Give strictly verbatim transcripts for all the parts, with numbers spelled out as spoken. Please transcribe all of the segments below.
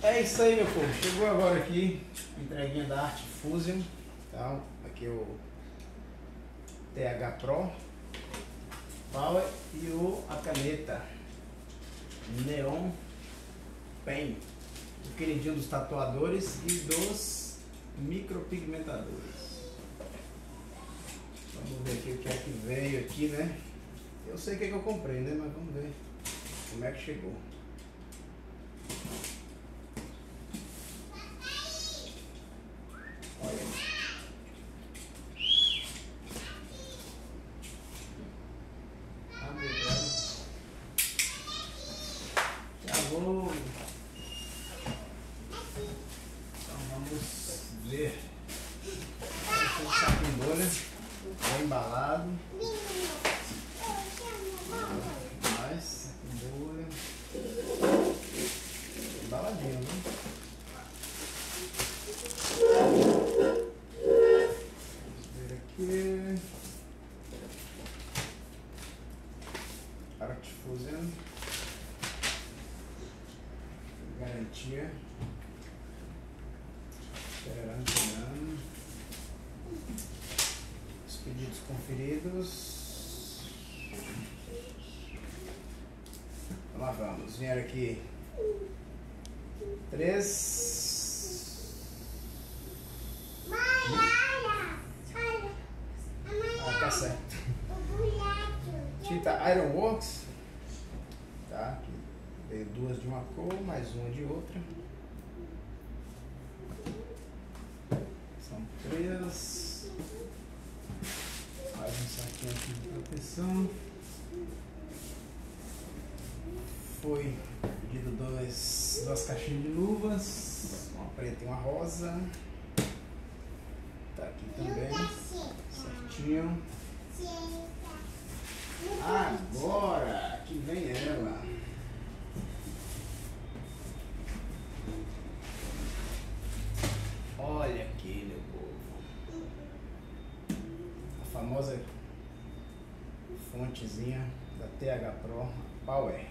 É isso aí, meu povo. Chegou agora aqui a entreguinha da Art Fusion. Então, aqui o T H Pro Power e o, a caneta Neon Pen, o queridinho dos tatuadores e dos micropigmentadores. Vamos ver aqui o que é que veio aqui, né? Eu sei o que, é que eu comprei, né? Mas vamos ver como é que chegou. Olha. Já vou. Então vamos ver. Deixa eu saco em bolha. Bem embalado. Mais saco em bolha. Embaladinho, né? Vamos ver aqui. Art Fusion. Garantia. Esperando, esperando. Os pedidos conferidos. Lá vamos. Vieram aqui três. Ah, tá certo. Tinta Ironworks. Tá? Aqui veio duas de uma cor, mais uma de outra. São três. Mais um saquinho aqui de proteção. Foi pedido dois, duas caixinhas de luvas, uma preta e uma rosa. Tá aqui também, certinho. Agora que vem ela. Olha aqui, meu povo. A famosa fontezinha da T H Pro Power.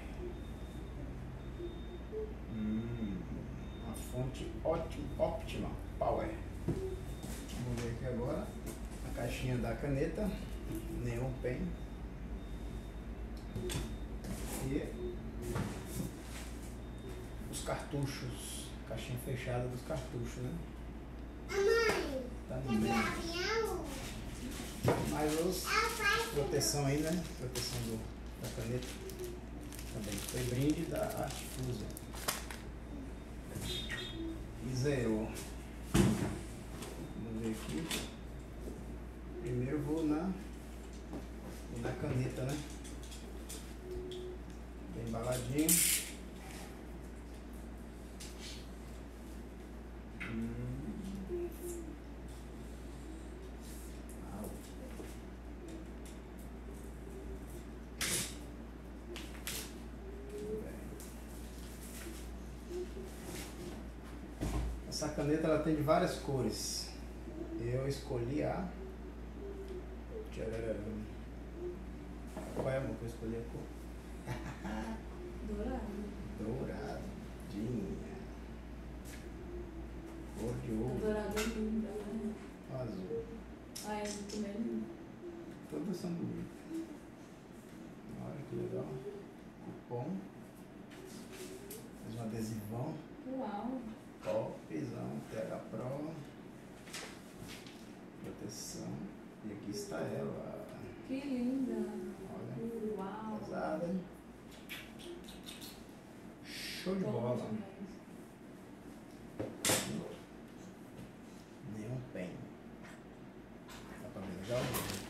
Hum, uma fonte ótima, óptima Power. Vamos ver aqui agora a caixinha da caneta Neon Pen e os cartuchos, caixinha fechada dos cartuchos, né? Mãe, também. Mas os proteção aí, né? Proteção do, da caneta também. Foi brinde da Art Fusion. E zerou. Vamos ver aqui. Primeiro vou na, vou na caneta, né? Bem embaladinho. Hum. Essa caneta ela tem de várias cores. Eu escolhi a. Qual é a cor que eu escolhi a cor? Dourado. Douradinha. Cor de ouro. Dourado é lindo, né? Azul. Ah, é muito lindo. Todas são bonitas. Olha que legal. Cupom. Mais um adesivão. Uau. Topzão, T H Pro. Proteção. E aqui está ela. Que linda. Olha. Uau. Pesada, hein? Show de bola. Neon Pen. Dá pra ver legal?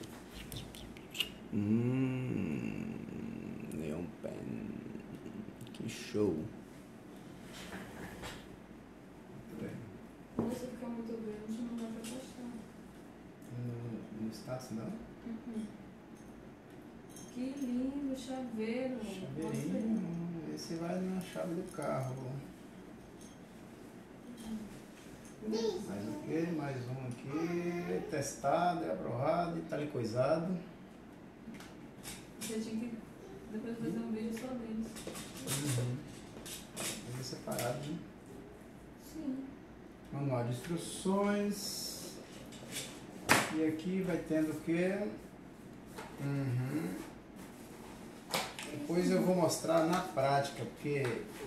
Hum, Neon Pen. Que show. Muito bem. Nossa, ficou muito grande, não dá pra postar. No, no status não? Uhum. Que lindo, chaveiro. Chaveirinho. Esse vai na chave do carro. Mais um aqui, mais um aqui. Testado, aprovado, italicoisado. Você tinha que depois fazer um vídeo só deles. Uhum. Ele é separado, né? Sim. Manual de instruções. E aqui vai tendo o que? Uhum. Depois eu vou mostrar na prática, porque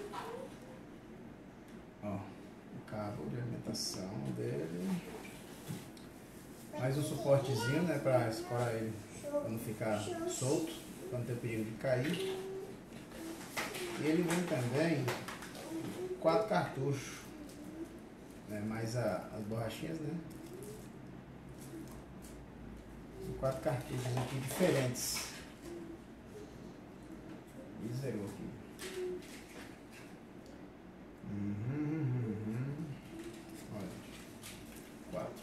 ó, o cabo de alimentação dele. Mais um suportezinho, né, para escorar ele, para não ficar solto, para não ter perigo de cair. E ele vem também quatro cartuchos, né, mais a, as borrachinhas, né? Quatro cartuchos aqui diferentes. E zerou aqui. Uhum, uhum, uhum. Olha, quatro.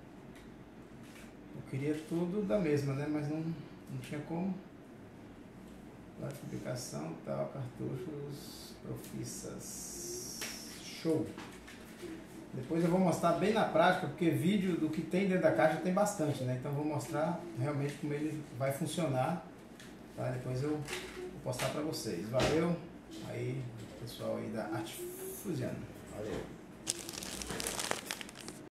Eu queria tudo da mesma, né? Mas não, não tinha como. Lá de publicação, tal, cartuchos, profissas. Show! Depois eu vou mostrar bem na prática, porque vídeo do que tem dentro da caixa tem bastante, né? Então eu vou mostrar realmente como ele vai funcionar, tá? Depois eu vou postar para vocês. Valeu! Aí, pessoal aí da Arte Fusion. Valeu!